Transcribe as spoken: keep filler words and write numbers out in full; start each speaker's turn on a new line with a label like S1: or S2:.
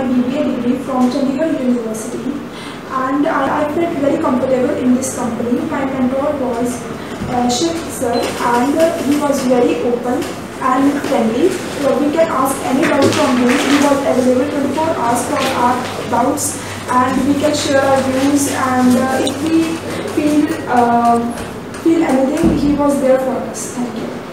S1: B B A degree from Chandigarh University, and I, I felt very comfortable in this company. My mentor was uh, Shiv sir, and uh, he was very open and friendly. So we can ask any doubt from him. He was available twenty-four hours for our doubts, and we can share our views, and uh, if we feel uh, feel anything, he was there for us. Thank you.